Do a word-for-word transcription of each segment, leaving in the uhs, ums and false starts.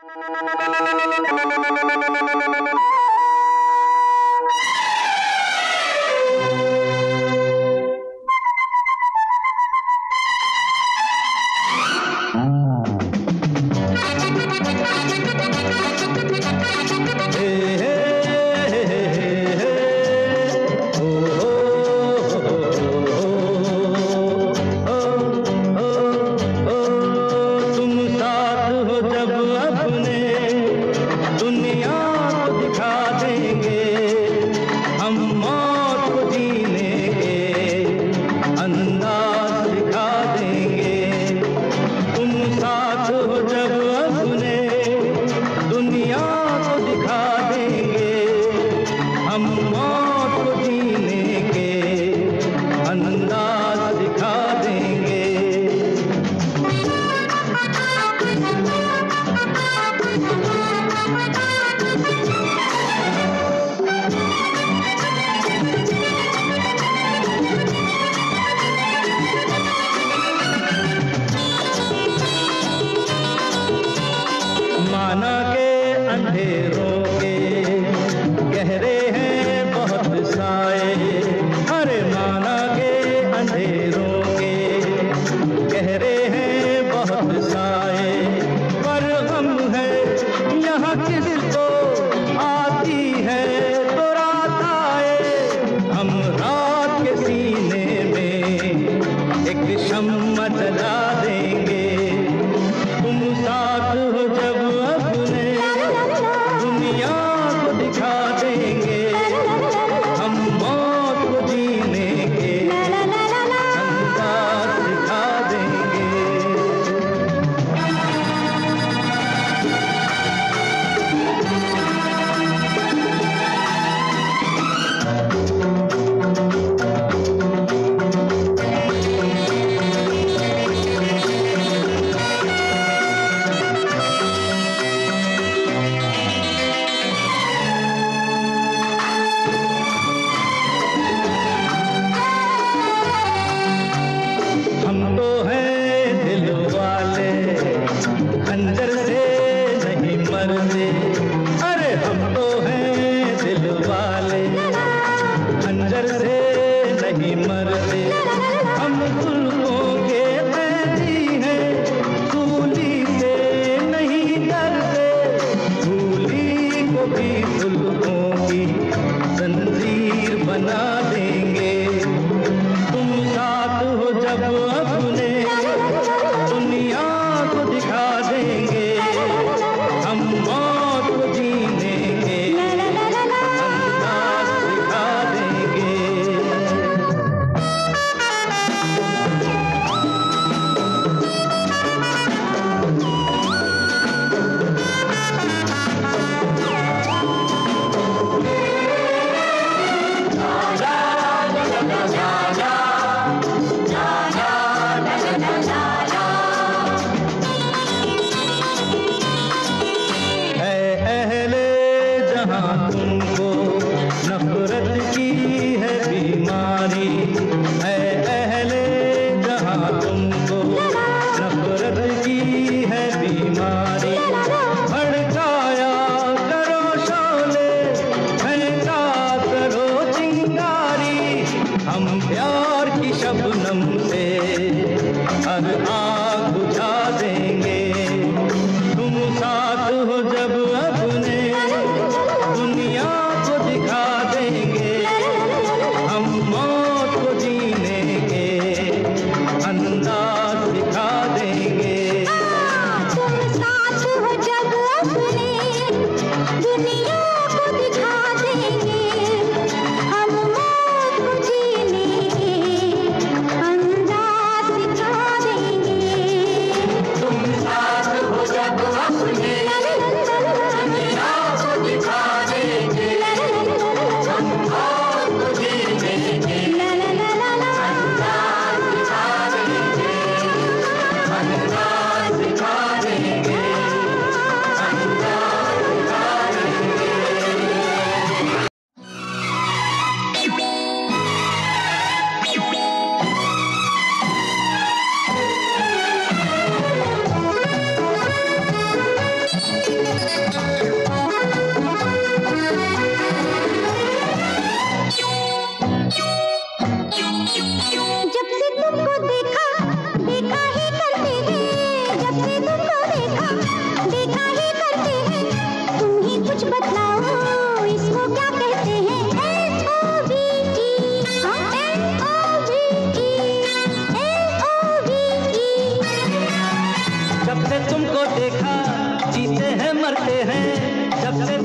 दुनिया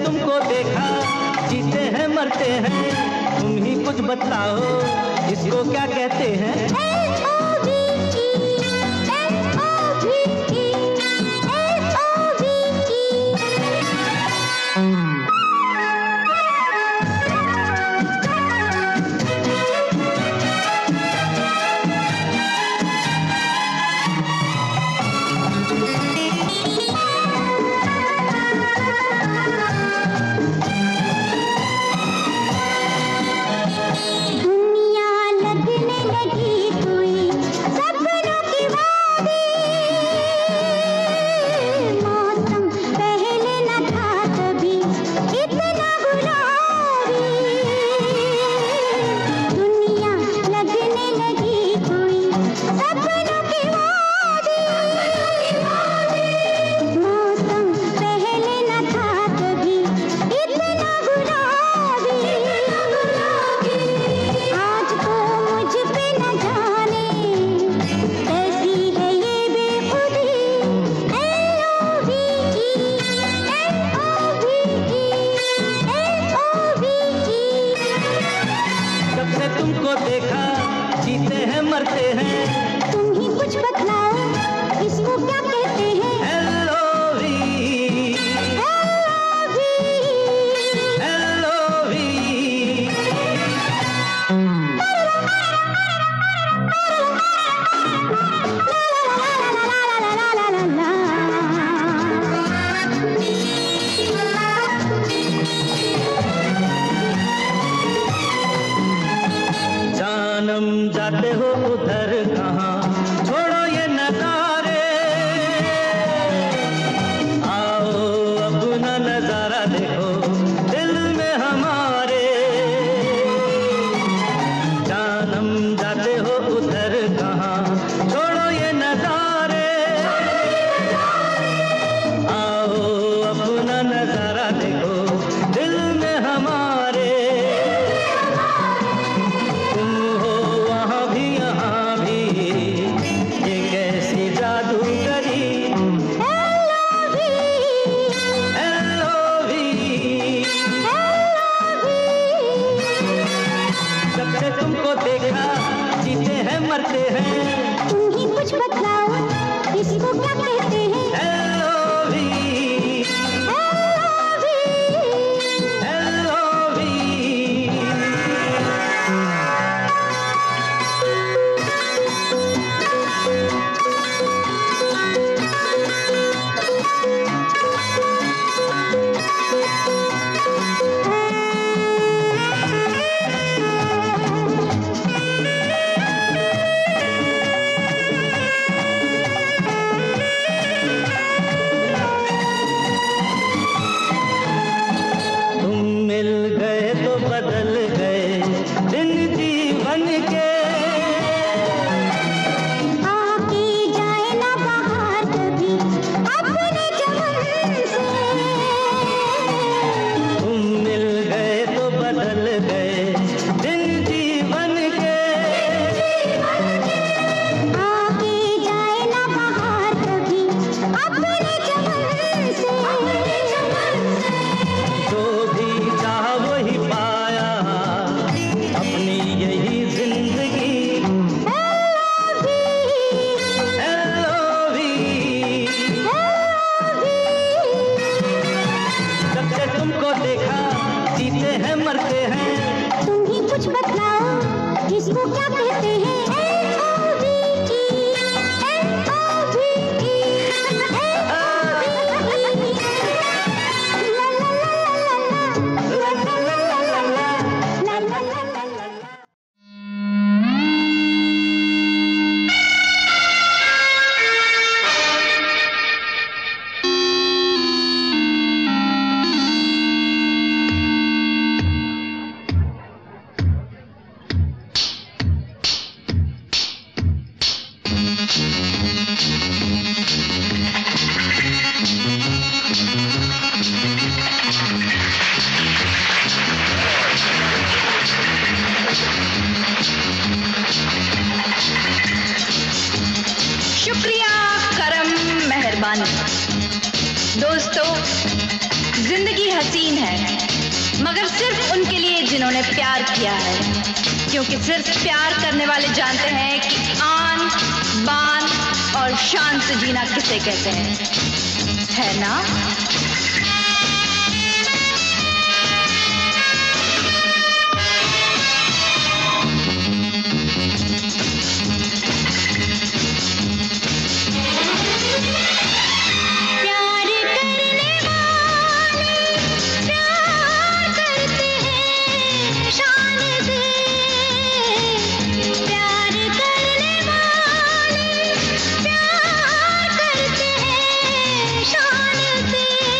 तुमको देखा, जीते हैं मरते हैं, तुम ही कुछ बतलाओ, इसको क्या कहते हैं? तुमको देखा, जीते हैं मरते हैं, तुम ही कुछ बतलाओ, इसको क्या कहते हैं? एलओवी, एलओवी, जानम जाते हो उधर कहाँ, छोड़ो ये नजारे, आओ अपना नजारा देखो दिल में हमारे। जानम जाते हो उधर कहाँ, छोड़ो ये नजारे, आओ अपना नजारा देखो दिल में हमारे। तुमको देखा, जीते हैं मरते हैं, तुम ही कुछ बतलाओ, इसको क्या कहते हैं? एलओवी, एलओवी, बदल गए दिन जीवन के, आके जाए ना बाहर कभी अपने चमन से। तुम मिल गए तो बदल गए दिन जीवन के, आके जाए ना बाहर कभी अपने चमन से। जो भी चाहा वही पाया, अपनी यही जिंदगी, एलओवी, जब से तुमको देखा, जीते हैं मरते हैं, तुम ही कुछ बतलाओ, इसको क्या कहते हैं? हसीन है, मगर सिर्फ उनके लिए जिन्होंने प्यार किया है, क्योंकि सिर्फ प्यार करने वाले जानते हैं कि आन बान और शान से जीना किसे कहते हैं, है ना? शान से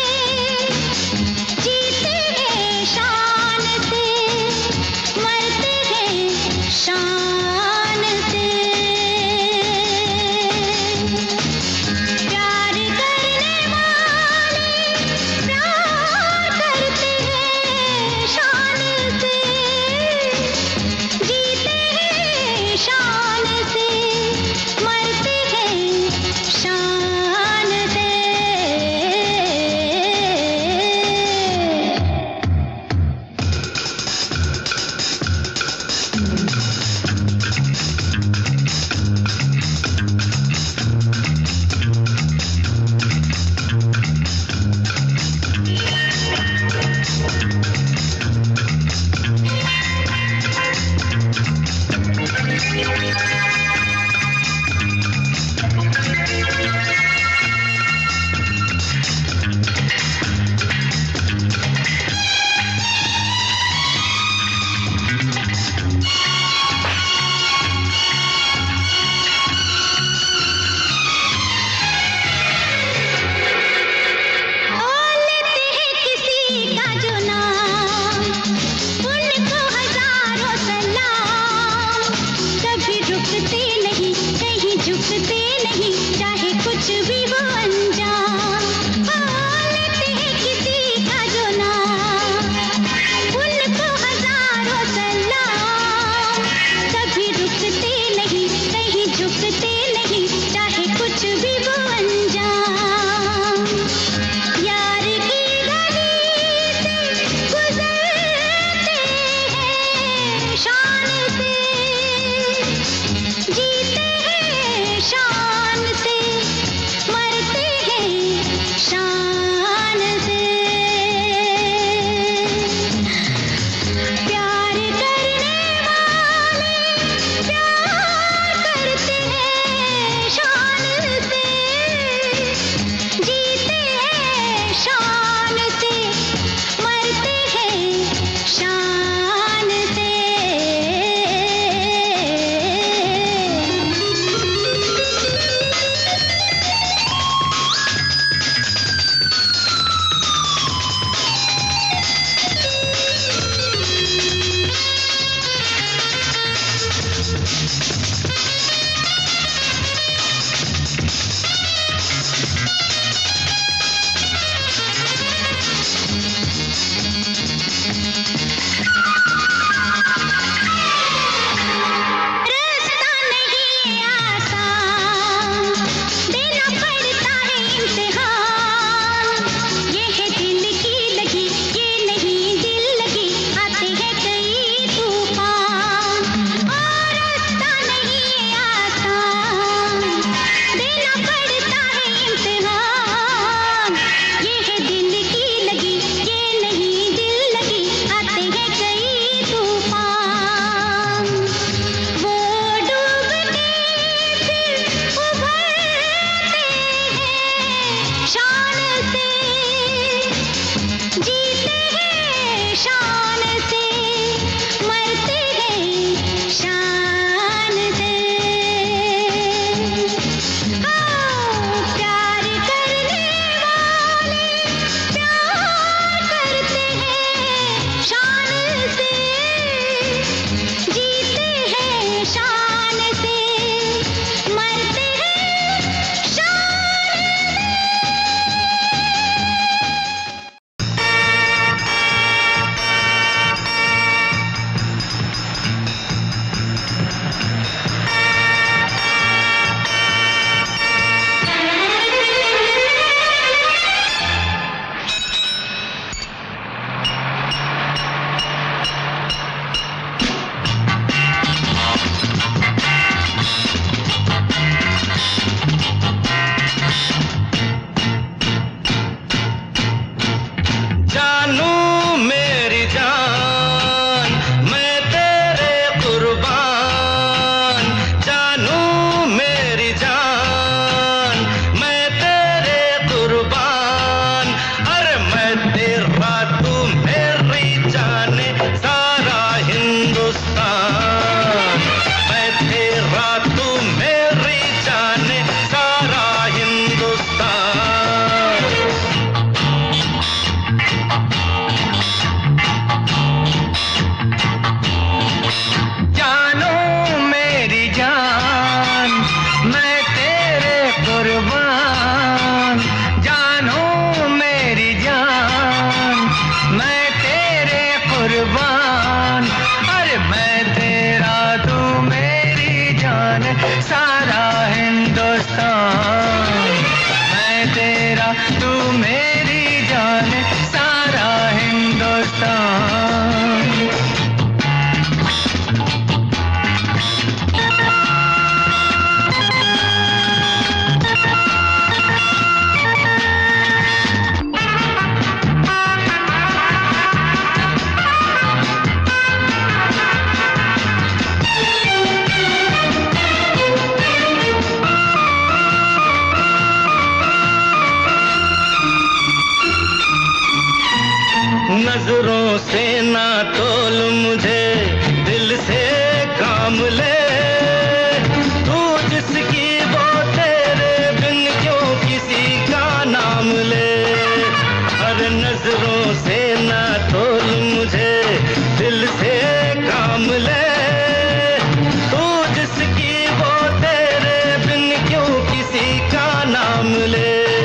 नजरों से ना तोल मुझे, दिल से काम ले। तू जिसकी वो तेरे बिन क्यों किसी का नाम ले। हर नजरों से ना तोल मुझे, दिल से काम ले। तू जिसकी वो तेरे बिन क्यों किसी का नाम ले।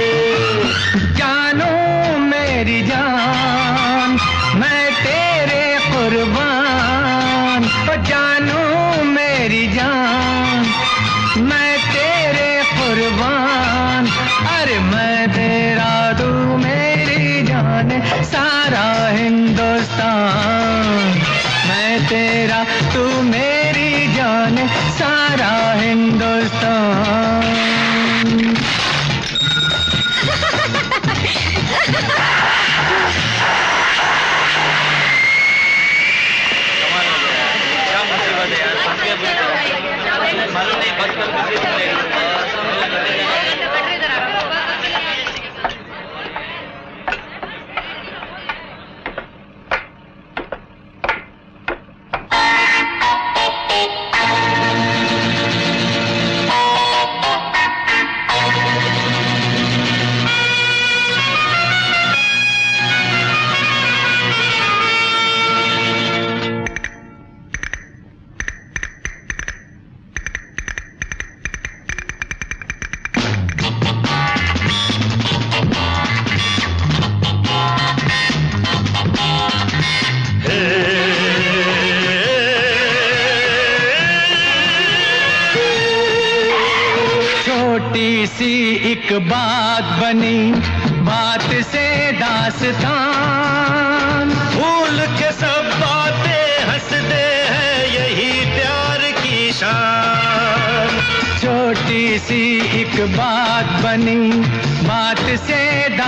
जानो मेरी जान मैं तेरे कुर्बान, ओ जानो मेरी जान मैं तेरे कुर्बान। अरे मैं तेरा तू मेरी जान सारा हिंदुस्तान। मैं तेरा तू मेरी जान सारा हिंदुस्तान। मालूम नहीं बस सी एक बात बनी बात से दास्तान। भूल के सब बातें हंसते हैं यही प्यार की शान। छोटी सी एक बात बनी बात से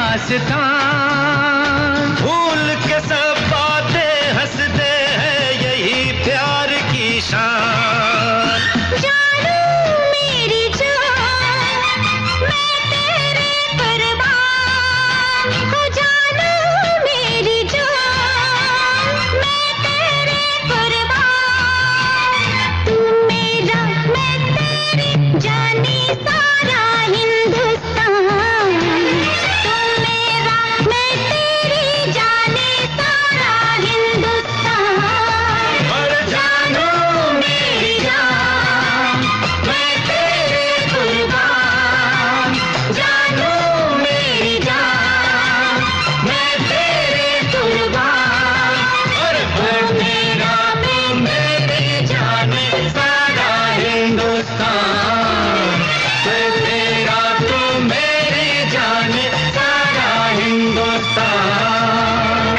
दास्तान। भूल के सब बातें हंसते हैं यही प्यार की शान। जानू मेरी जान मैं तेरे कुर्बान, हो जानू मेरी जान मैं तेरे कुर्बान। तू मेरा मैं तेरी जानी सारा हिंदुस्तान। तू मेरा मैं तेरी जानी सारा हिंदुस्तान। और जानू मेरी जान मैं तेरे कुर्बान। जानू मेरी जान मैं तेरे कुर्बान। और मैं तेरा मैं मेरी जान सारा हिंदुस्तान। मैं तेरा तू मेरी जान सारा हिंदुस्तान।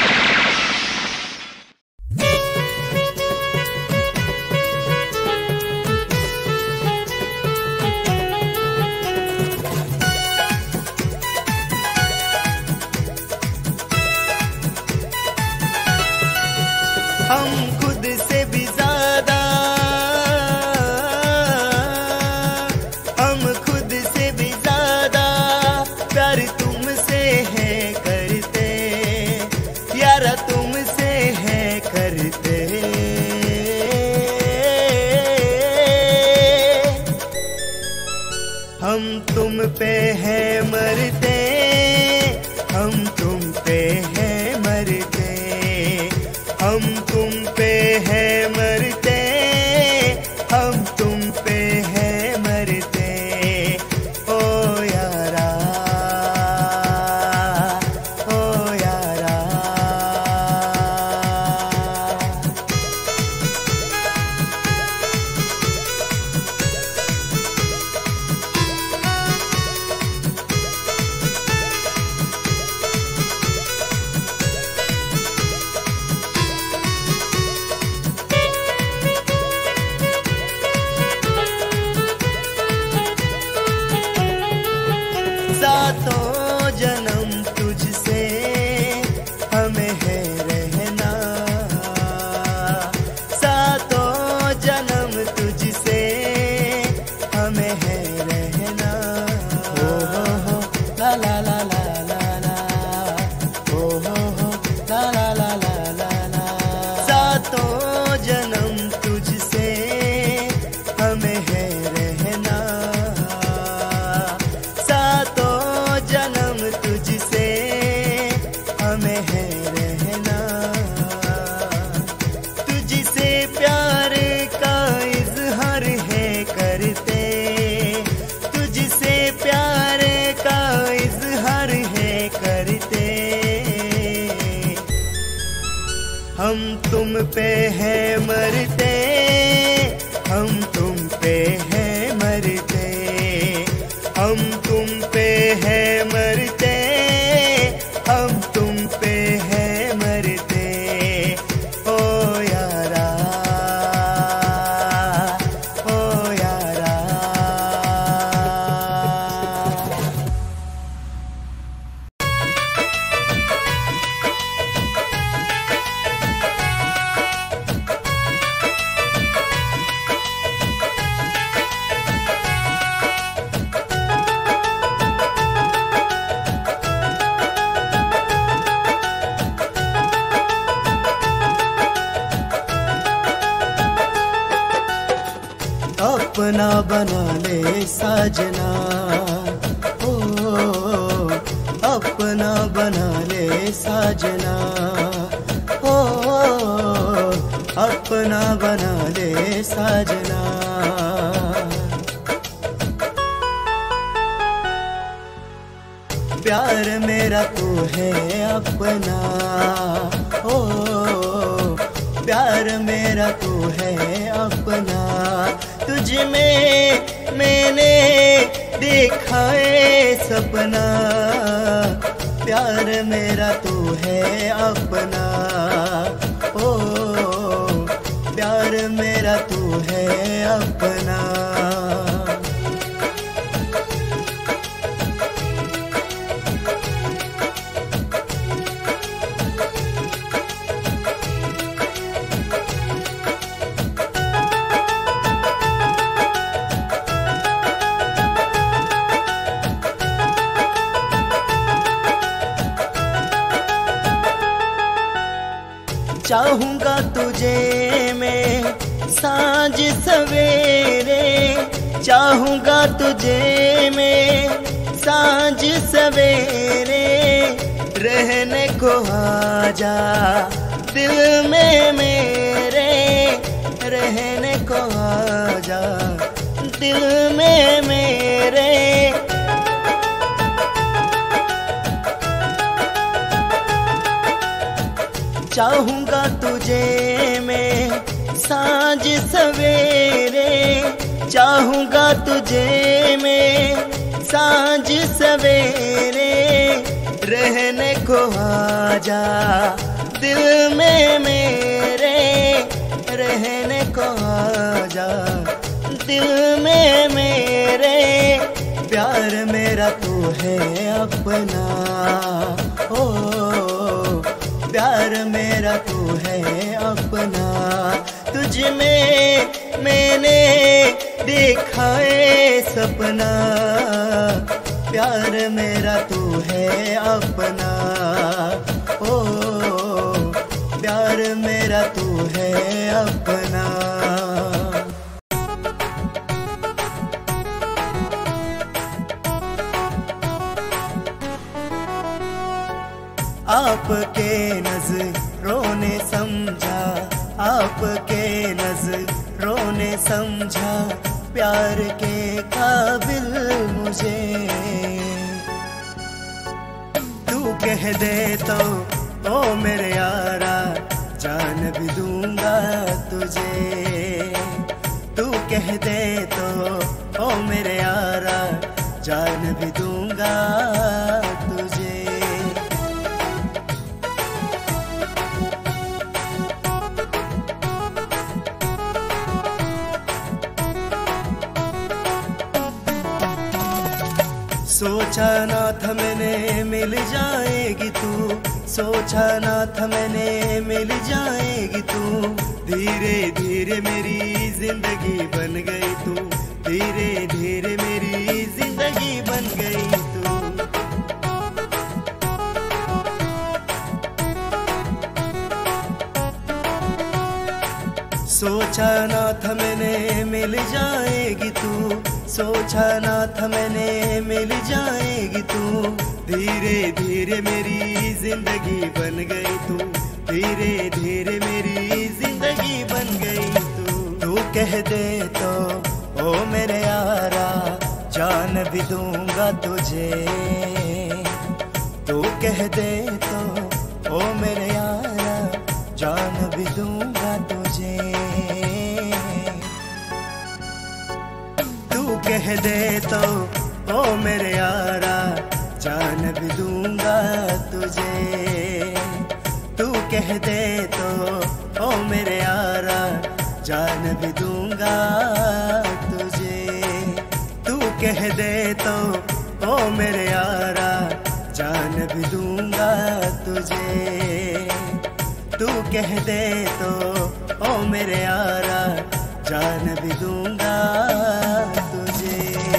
हम खुद से भी ज्यादा, हम खुद से भी ज्यादा प्यार तुमसे है करते, यारा तुमसे है करते। हम तुम पे है मरते, हम तुम पे है मरते। हम तुम पे है मरते, हम तुम पे है मरते। ओ यारा, ओ यारा। हम तुम पे हैं मरते, हम तुम पे हैं मरते, हम तुम पे हैं मरते, हम तुम पे हैं मरते, ओ यारा, ओ यारा। अपना बना ले साजना, ओ अपना बना ले साजना, ओ अपना बना ले साजना। प्यार मेरा तू है अपना, ओ प्यार मेरा तू है अपना, तुझ में मैंने देखा है सपना, प्यार मेरा तू है अपना, ओ प्यार मेरा तू है अपना। चाहूंगा तुझे मैं सांझ सवेरे, चाहूंगा तुझे मैं सांझ सवेरे, रहने को आजा दिल में मेरे, रहने को आजा दिल में मेरे। चाहूंगा तुझे मैं सांझ सवेरे, चाहूंगा तुझे मैं सांझ सवेरे, रहने को आजा दिल में मेरे, रहने को आजा दिल में मेरे। प्यार मेरा तू है अपना, ओ प्यार मेरा तू है अपना, तुझ में मैंने देखा है सपना, प्यार मेरा तू है अपना, ओ प्यार मेरा तू है अपना। आपके नजरों ने समझा, आपके नजरों ने समझा, प्यार के काबिल मुझे। तू कह दे तो ओ मेरे यारा, जान भी दूंगा तुझे। तू कह दे तो ओ मेरे यारा, जान भी दूंगा तुझे। सोचा ना था मैंने मिल जाएगी तू, सोचा ना था मैंने मिल जाएगी तू, धीरे धीरे मेरी जिंदगी बन गई तू, धीरे धीरे मेरी जिंदगी बन गई तू। सोचा ना था मैंने मिल जाएगी तू, सोचा ना था मैंने मिल जाएगी तू, धीरे धीरे मेरी जिंदगी बन गई तू, धीरे धीरे मेरी जिंदगी बन गई तू। तू कह दे तो ओ मेरे यारा, जान भी दूंगा तुझे। तू कह दे तो ओ मेरे यारा, जान कह दे तो ओ मेरे यारा जान भी दूंगा तुझे। तू कह दे तो ओ मेरे यारा जान भी दूंगा तुझे। तू कह दे तो ओ मेरे यारा जान भी दूंगा तुझे। तू कह दे तो ओ मेरे यारा जान भी दूंगा तुझे।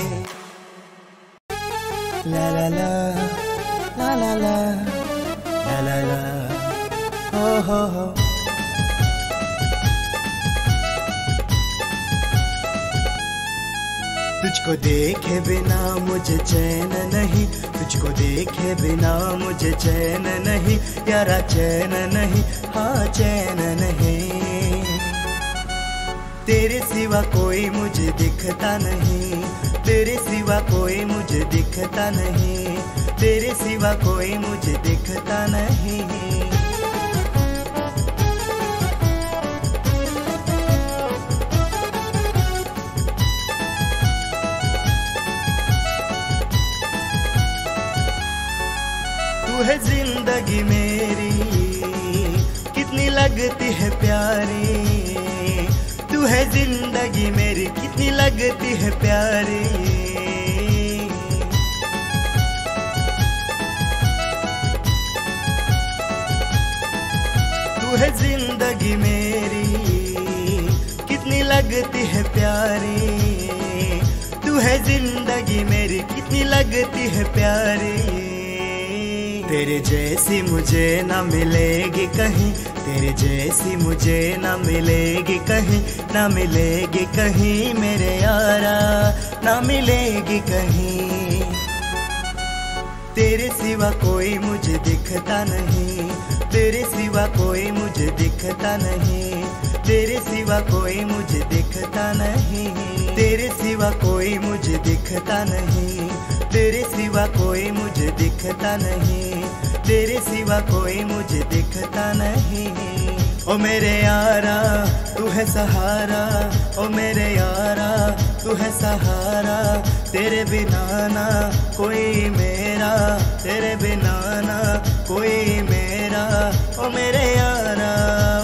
ला ला ला ला ला ला ला ला ला हो हो हो। तुझको देखे बिना मुझे चैन नहीं, तुझको देखे बिना मुझे चैन नहीं, यारा चैन नहीं, हाँ चैन नहीं। तेरे सिवा कोई मुझे दिखता नहीं, तेरे सिवा कोई मुझे दिखता नहीं, तेरे सिवा कोई मुझे दिखता नहीं। तू है जिंदगी मेरी कितनी लगती है प्यारी, तू है जिंदगी मेरी कितनी लगती है प्यारी। तू है जिंदगी मेरी कितनी लगती है प्यारी, तू है जिंदगी मेरी कितनी लगती है प्यारी। तेरे जैसी मुझे ना मिलेगी कहीं, तेरे जैसी मुझे ना मिलेगी कहीं, ना मिलेगी कहीं मेरे यारा, ना मिलेगी कहीं। तेरे सिवा कोई मुझे दिखता नहीं, तेरे सिवा कोई मुझे दिखता नहीं, तेरे सिवा कोई मुझे दिखता नहीं, तेरे सिवा कोई मुझे दिखता नहीं, तेरे सिवा कोई मुझे दिखता नहीं, तेरे सिवा कोई मुझे दिखता नहीं। ओ मेरे यारा तू है सहारा, ओ मेरे यारा तू है सहारा, तेरे बिना ना कोई मेरा, तेरे बिना ना कोई मेरा। ओ मेरे यारा